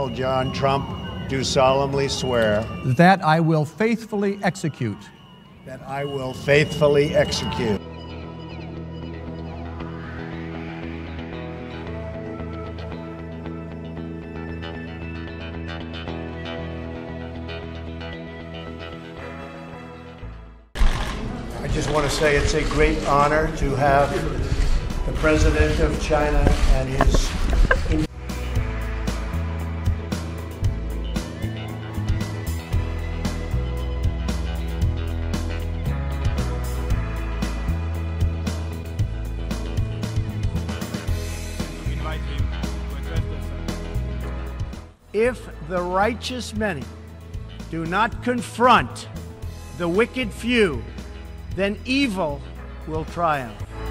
Donald John Trump, do solemnly swear that I will faithfully execute that I will faithfully execute I just want to say it's a great honor to have the President of China and his If the righteous many do not confront the wicked few, then evil will triumph.